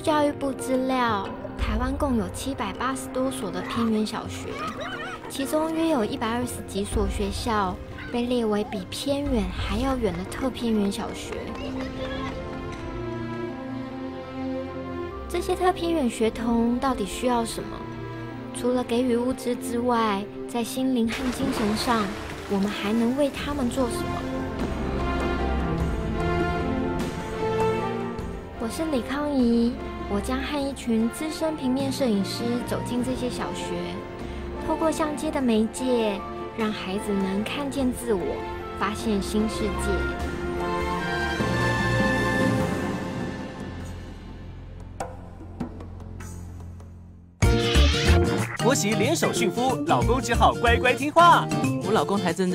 教育部资料，台湾共有780多所的偏远小学，其中约有120几所学校被列为比偏远还要远的特偏远小学。这些特偏远学童到底需要什么？除了给予物资之外，在心灵和精神上，我们还能为他们做什么？我是李康怡，我将和一群资深平面摄影师走进这些小学，透过相机的媒介，让孩子能看见自我，发现新世界。 婆媳联手驯夫，老公只好乖乖听话。 我老公才真